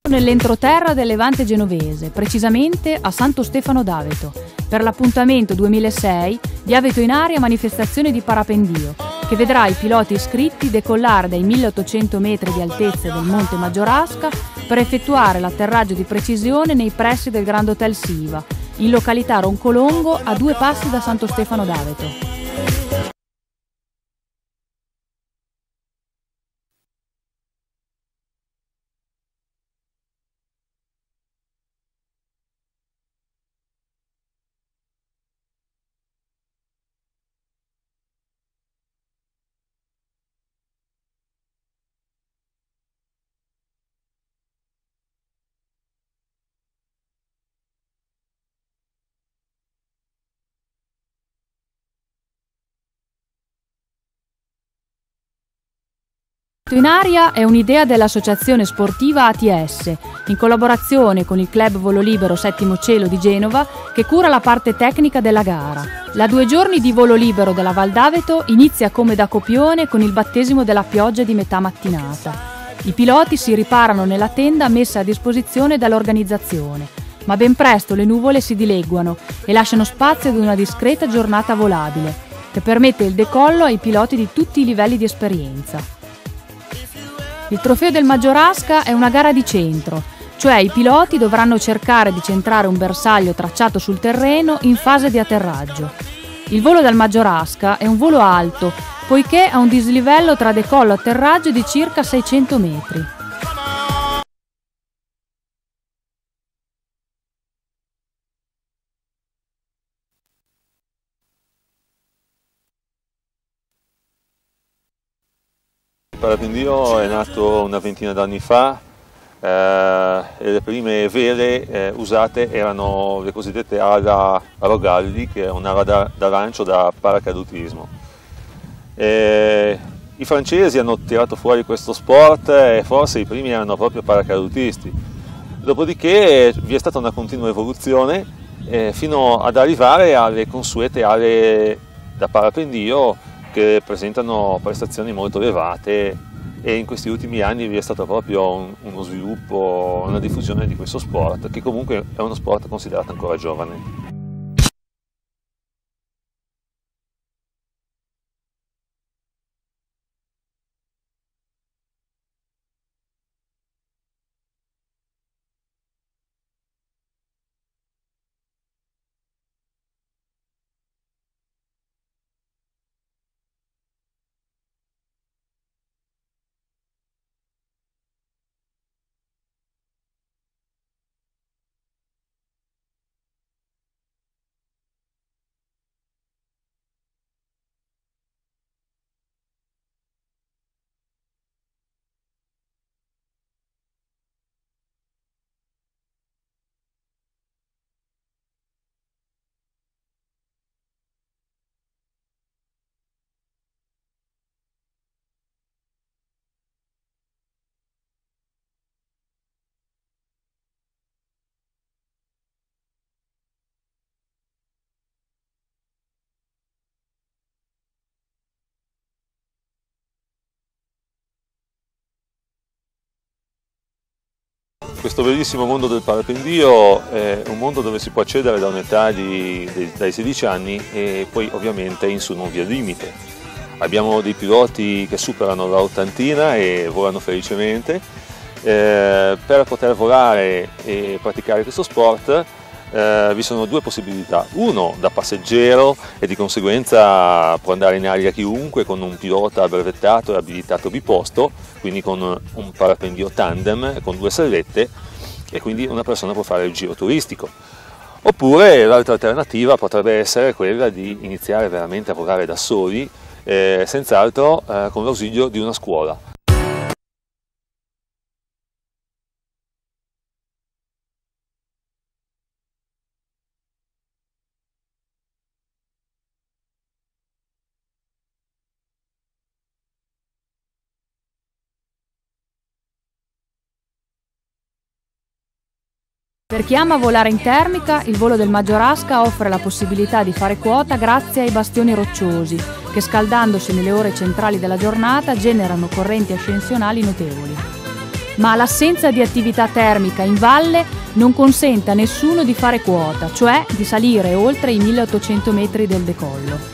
Nell'entroterra del Levante genovese, precisamente a Santo Stefano d'Aveto, per l'appuntamento 2006 di Aveto in Aria manifestazione di parapendio, che vedrà i piloti iscritti decollare dai 1800 metri di altezza del Monte Maggiorasca per effettuare l'atterraggio di precisione nei pressi del Grand Hotel Siva, in località Roncolongo, a 2 passi da Santo Stefano d'Aveto. In Aria è un'idea dell'associazione sportiva ATS, in collaborazione con il club Volo Libero Settimo Cielo di Genova, che cura la parte tecnica della gara. La 2 giorni di volo libero della Val d'Aveto inizia come da copione con il battesimo della pioggia di metà mattinata. I piloti si riparano nella tenda messa a disposizione dall'organizzazione, ma ben presto le nuvole si dileguano e lasciano spazio ad una discreta giornata volabile, che permette il decollo ai piloti di tutti i livelli di esperienza. Il trofeo del Maggiorasca è una gara di centro, cioè i piloti dovranno cercare di centrare un bersaglio tracciato sul terreno in fase di atterraggio. Il volo del Maggiorasca è un volo alto, poiché ha un dislivello tra decollo e atterraggio di circa 600 metri. Il parapendio è nato una ventina d'anni fa e le prime vele usate erano le cosiddette ala a rogalli, che è un'ala da lancio da paracadutismo. I francesi hanno tirato fuori questo sport e forse i primi erano proprio paracadutisti. Dopodiché vi è stata una continua evoluzione fino ad arrivare alle consuete ale da parapendio, che presentano prestazioni molto elevate, e in questi ultimi anni vi è stato proprio uno sviluppo, una diffusione di questo sport, che comunque è uno sport considerato ancora giovane. Questo bellissimo mondo del parapendio è un mondo dove si può accedere da un'età dai 16 anni e poi ovviamente in su non vi è limite. Abbiamo dei piloti che superano la ottantina e volano felicemente. Per poter volare e praticare questo sport vi sono 2 possibilità: uno da passeggero, e di conseguenza può andare in aria chiunque con un pilota brevettato e abilitato biposto, quindi con un parapendio tandem con 2 sellette, e quindi una persona può fare il giro turistico. Oppure l'altra alternativa potrebbe essere quella di iniziare veramente a volare da soli, senz'altro con l'ausilio di una scuola. Per chi ama volare in termica, il volo del Maggiorasca offre la possibilità di fare quota grazie ai bastioni rocciosi, che scaldandosi nelle ore centrali della giornata generano correnti ascensionali notevoli. ma l'assenza di attività termica in valle non consente a nessuno di fare quota, cioè di salire oltre i 1800 metri del decollo.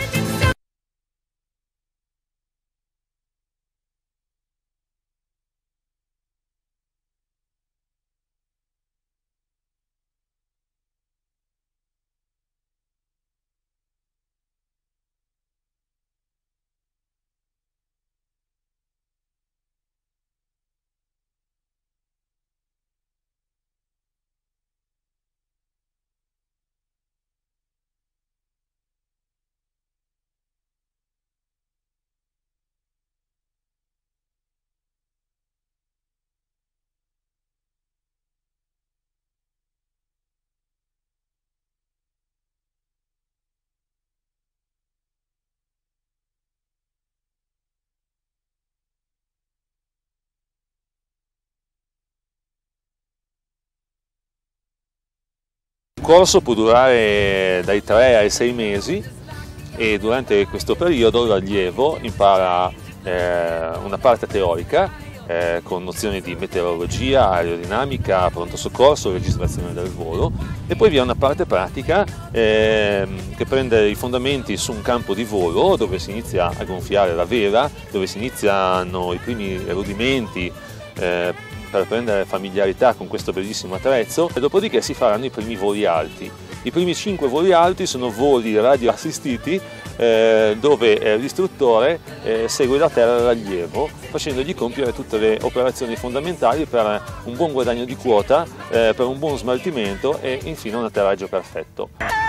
Il corso può durare dai 3 ai 6 mesi e durante questo periodo l'allievo impara una parte teorica con nozioni di meteorologia, aerodinamica, pronto soccorso, registrazione del volo, e poi vi è una parte pratica che prende i fondamenti su un campo di volo dove si inizia a gonfiare la vela, dove si iniziano i primi rudimenti per prendere familiarità con questo bellissimo attrezzo, e dopodiché si faranno i primi voli alti. I primi 5 voli alti sono voli radioassistiti dove l'istruttore segue da terra l'allievo facendogli compiere tutte le operazioni fondamentali per un buon guadagno di quota, per un buon smaltimento e infine un atterraggio perfetto.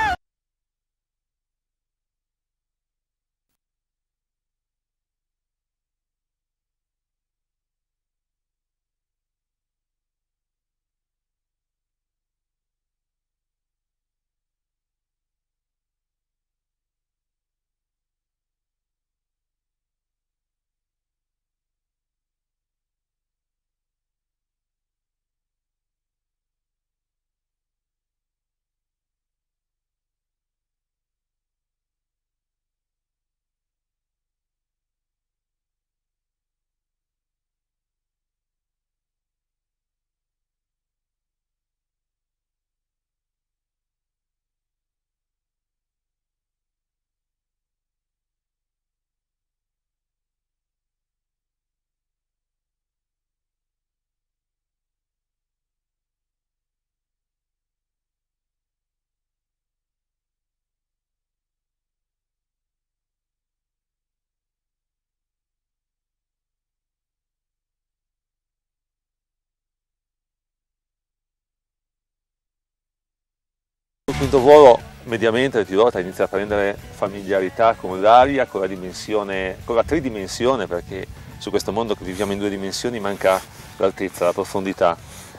Sul quinto volo mediamente il pilota inizia a prendere familiarità con l'aria, con la tridimensione, perché su questo mondo che viviamo in 2 dimensioni manca l'altezza, la profondità.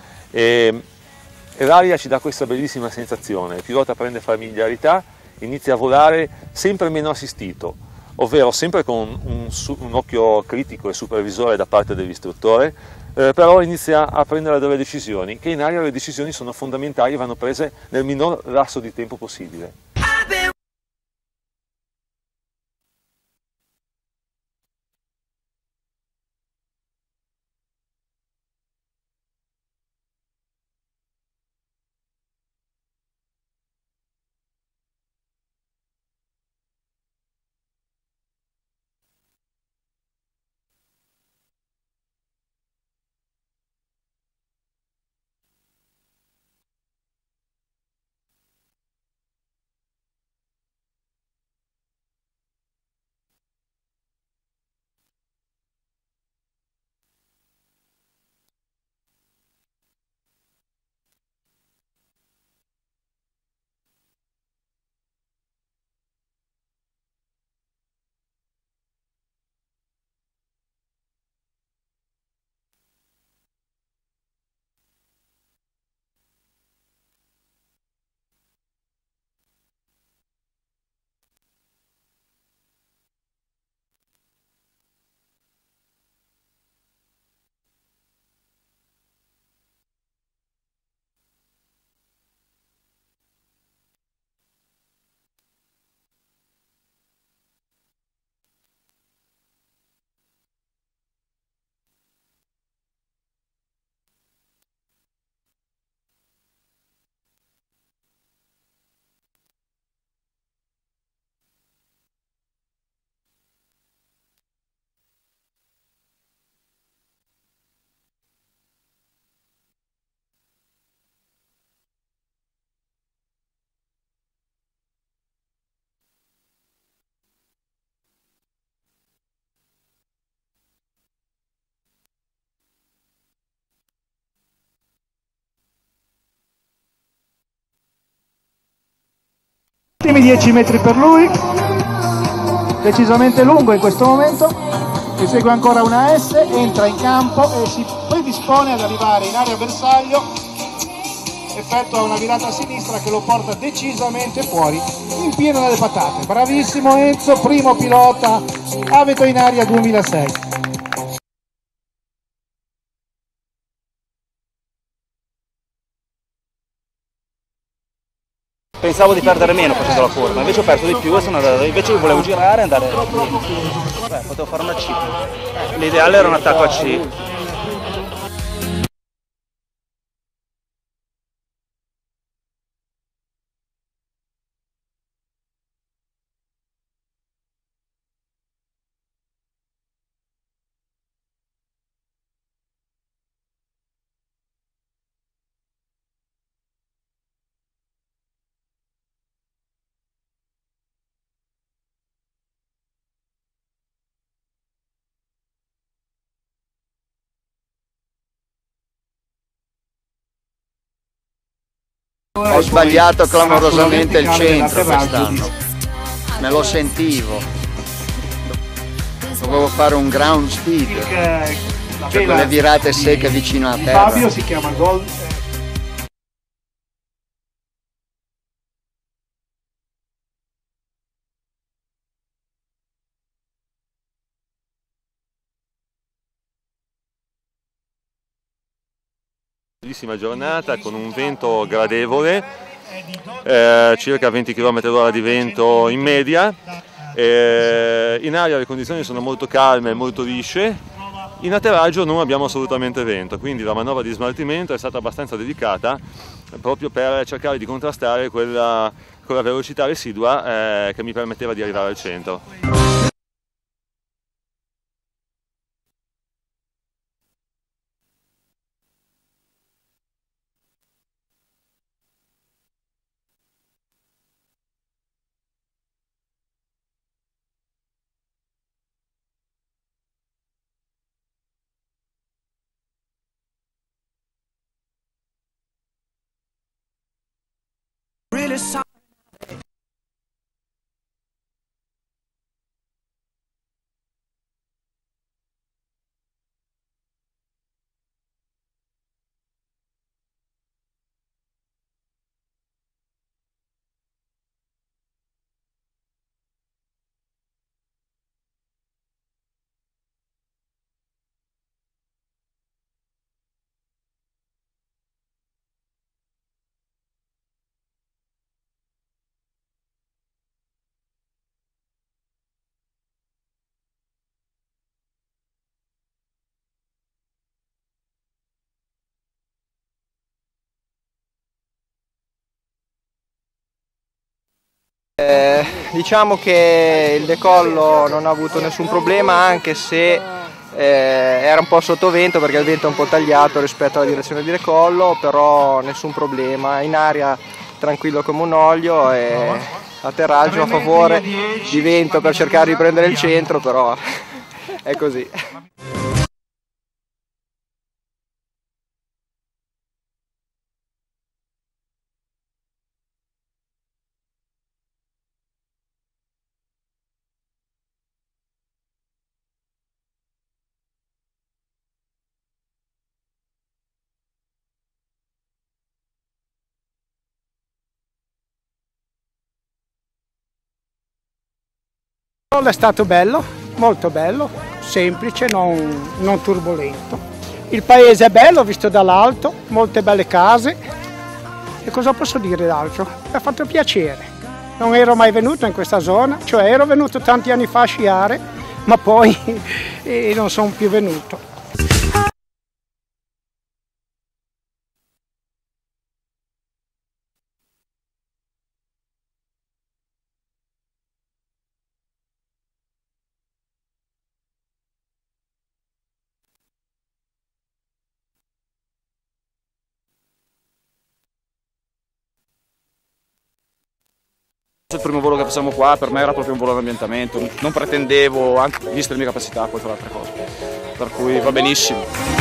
E l'aria ci dà questa bellissima sensazione, il pilota prende familiarità, inizia a volare sempre meno assistito, ovvero sempre con un occhio critico e supervisore da parte dell'istruttore, però inizia a prendere delle decisioni, che in aria le decisioni sono fondamentali e vanno prese nel minor lasso di tempo possibile. Ultimi 10 metri per lui, decisamente lungo in questo momento, esegue ancora una S, entra in campo e si predispone ad arrivare in area bersaglio, effettua una virata a sinistra che lo porta decisamente fuori, in pieno nelle patate. Bravissimo Enzo, primo pilota Aveto in aria 2006. Pensavo di perdere meno facendo la curva, invece ho perso di più e sono andato, invece volevo girare e andare. Beh, potevo fare una C. L'ideale era un attacco a C. Ho sbagliato clamorosamente il centro quest'anno, me lo sentivo, dovevo fare un ground speed, cioè quelle virate secche vicino a terra. Fabio si chiama gol. Bellissima giornata con un vento gradevole, circa 20 km/h di vento in media. In aria le condizioni sono molto calme, molto lisce. In atterraggio non abbiamo assolutamente vento, quindi la manovra di smaltimento è stata abbastanza delicata proprio per cercare di contrastare quella velocità residua che mi permetteva di arrivare al centro. Diciamo che il decollo non ha avuto nessun problema, anche se era un po' sottovento perché il vento è un po' tagliato rispetto alla direzione di decollo, però nessun problema, in aria tranquillo come un olio e atterraggio a favore di vento per cercare di prendere il centro, però è così. È stato bello, molto bello, semplice, non turbolento. Il paese è bello visto dall'alto, molte belle case. E cosa posso dire d'altro? Mi ha fatto piacere. Non ero mai venuto in questa zona, cioè ero venuto tanti anni fa a sciare, ma poi non sono più venuto. Il primo volo che facciamo qua per me era proprio un volo d'ambientamento, non pretendevo, anche viste le mie capacità, poi fare altre cose, per cui va benissimo.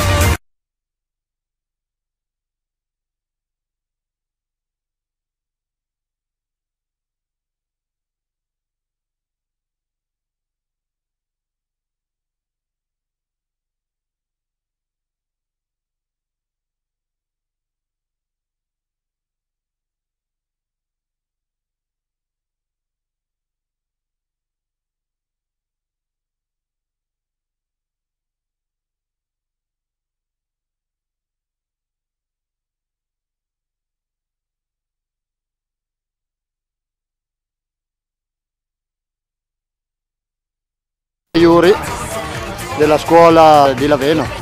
Iuri della scuola di Laveno.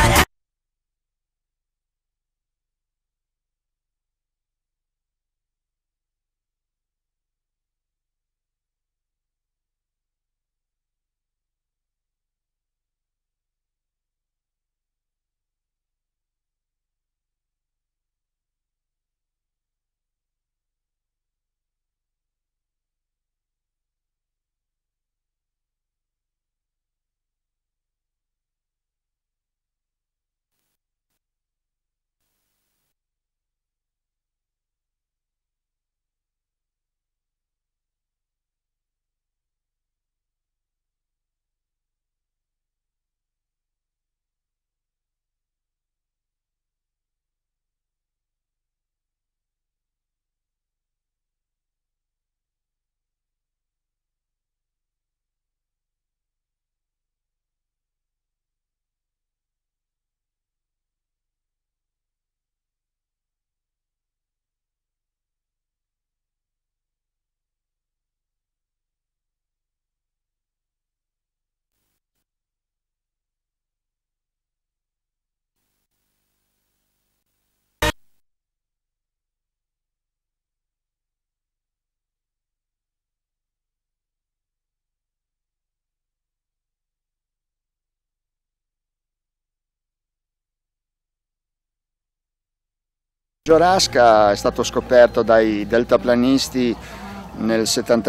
Giorasca è stato scoperto dai deltaplanisti nel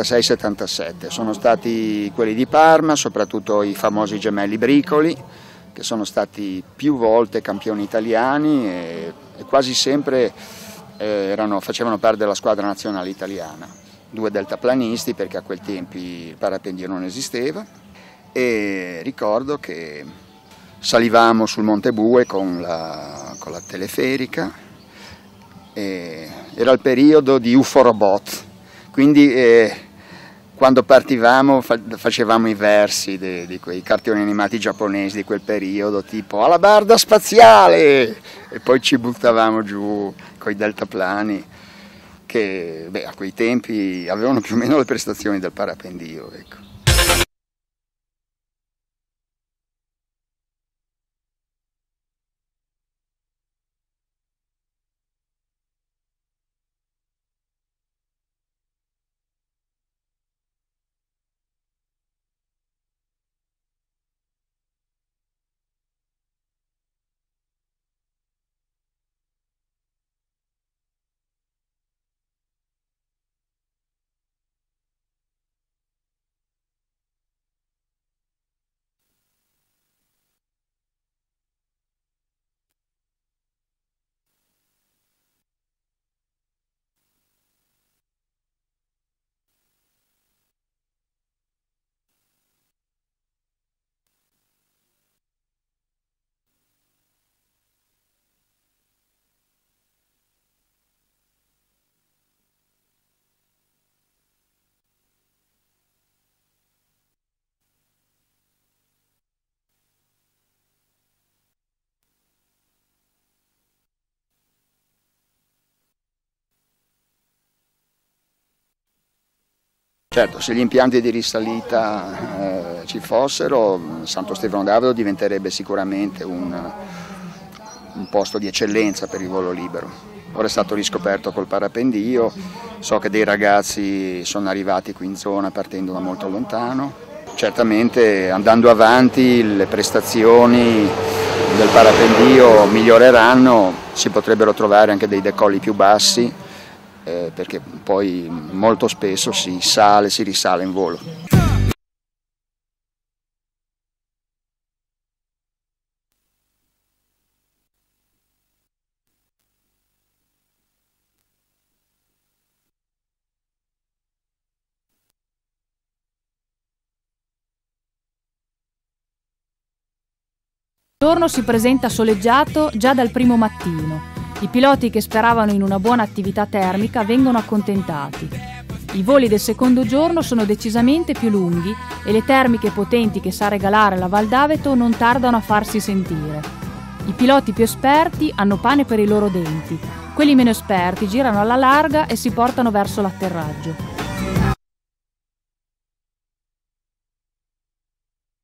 76-77, sono stati quelli di Parma, soprattutto i famosi gemelli Bricoli, che sono stati più volte campioni italiani e quasi sempre facevano parte della squadra nazionale italiana. Due deltaplanisti, perché a quei tempi il parapendio non esisteva, e ricordo che salivamo sul Monte Bue con la teleferica. Era il periodo di UFO Robot, quindi quando partivamo facevamo i versi di quei cartoni animati giapponesi di quel periodo, tipo alla barda spaziale, e poi ci buttavamo giù coi deltaplani che a quei tempi avevano più o meno le prestazioni del parapendio, ecco. Certo, se gli impianti di risalita ci fossero, Santo Stefano d'Avodo diventerebbe sicuramente un posto di eccellenza per il volo libero. Ora è stato riscoperto col parapendio, so che dei ragazzi sono arrivati qui in zona partendo da molto lontano. Certamente andando avanti le prestazioni del parapendio miglioreranno, si potrebbero trovare anche dei decolli più bassi, perché poi molto spesso si risale in volo. Il giorno si presenta soleggiato già dal primo mattino. I piloti che speravano in una buona attività termica vengono accontentati. I voli del secondo giorno sono decisamente più lunghi e le termiche potenti che sa regalare la Val d'Aveto non tardano a farsi sentire. I piloti più esperti hanno pane per i loro denti, quelli meno esperti girano alla larga e si portano verso l'atterraggio.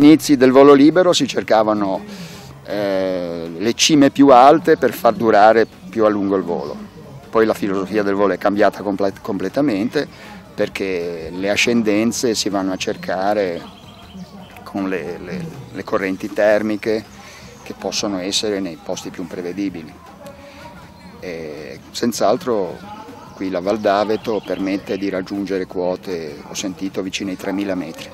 inizi del volo libero si cercavano le cime più alte per far durare più a lungo il volo. Poi la filosofia del volo è cambiata completamente, perché le ascendenze si vanno a cercare con le correnti termiche che possono essere nei posti più imprevedibili. E senz'altro qui la Val d'Aveto permette di raggiungere quote, ho sentito, vicine ai 3000 metri.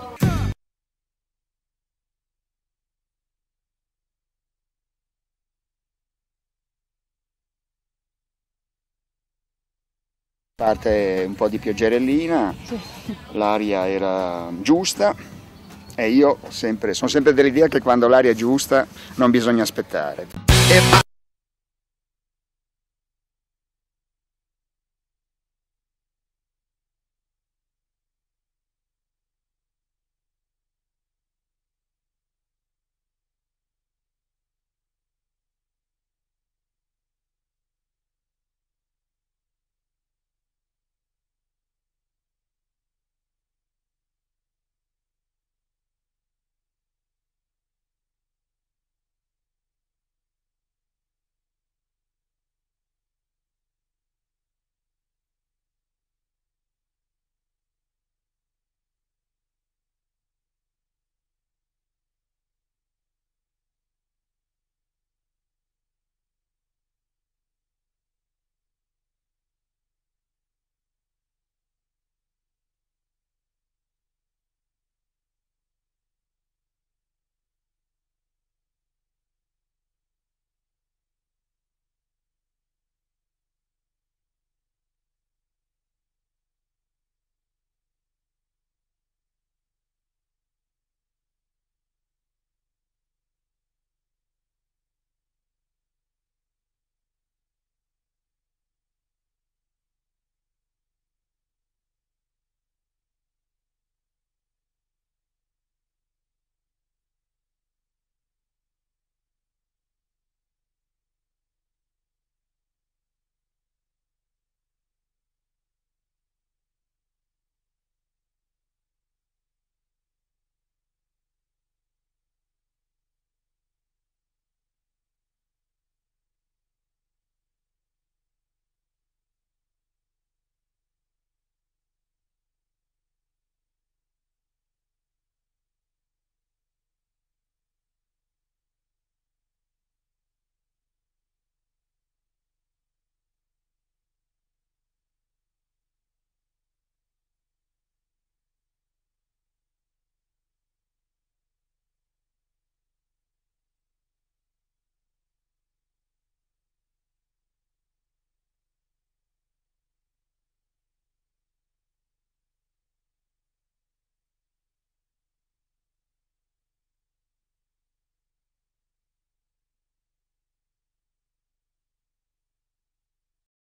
Parte un po' di pioggerellina, l'aria era giusta e io sono sempre dell'idea che quando l'aria è giusta non bisogna aspettare.